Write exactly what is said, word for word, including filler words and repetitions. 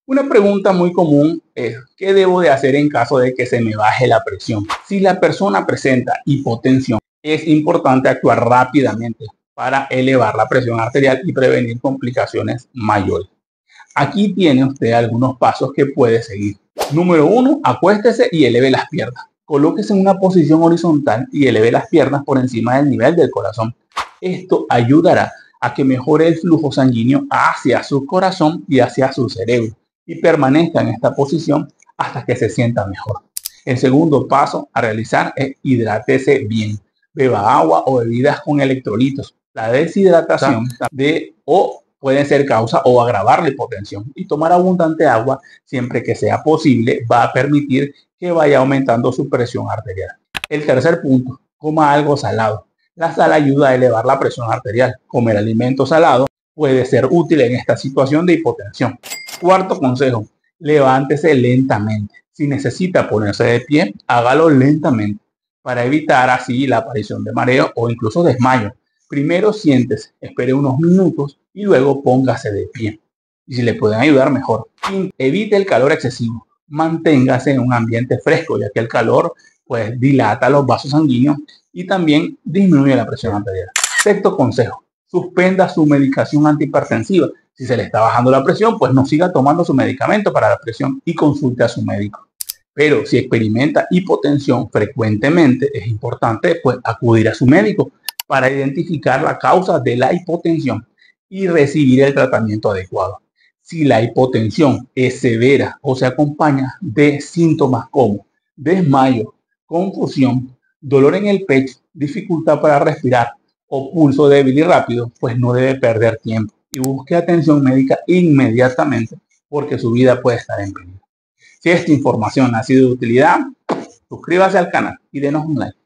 Una pregunta muy común es, ¿qué debo de hacer en caso de que se me baje la presión? Si la persona presenta hipotensión, es importante actuar rápidamente para elevar la presión arterial y prevenir complicaciones mayores. Aquí tiene usted algunos pasos que puede seguir. Número uno, acuéstese y eleve las piernas. Colóquese en una posición horizontal y eleve las piernas por encima del nivel del corazón. Esto ayudará a que mejore el flujo sanguíneo hacia su corazón y hacia su cerebro y permanezca en esta posición hasta que se sienta mejor. El segundo paso a realizar es hidrátese bien. Beba agua o bebidas con electrolitos. La deshidratación de o puede ser causa o agravar la hipotensión, y tomar abundante agua siempre que sea posible va a permitir que vaya aumentando su presión arterial. El tercer punto, coma algo salado. La sal ayuda a elevar la presión arterial. Comer alimentos salados puede ser útil en esta situación de hipotensión. Cuarto consejo, levántese lentamente. Si necesita ponerse de pie, hágalo lentamente para evitar así la aparición de mareo o incluso desmayo. Primero siéntese, espere unos minutos y luego póngase de pie. Y si le pueden ayudar, mejor. Evite el calor excesivo. Manténgase en un ambiente fresco, ya que el calor pues dilata los vasos sanguíneos y también disminuye la presión arterial. Sexto consejo, suspenda su medicación antihipertensiva. Si se le está bajando la presión, pues no siga tomando su medicamento para la presión y consulte a su médico. Pero si experimenta hipotensión frecuentemente, es importante pues acudir a su médico para identificar la causa de la hipotensión y recibir el tratamiento adecuado. Si la hipotensión es severa o se acompaña de síntomas como desmayo, confusión, dolor en el pecho, dificultad para respirar o pulso débil y rápido, pues no debe perder tiempo y busque atención médica inmediatamente porque su vida puede estar en peligro. Si esta información ha sido de utilidad, suscríbase al canal y denos un like.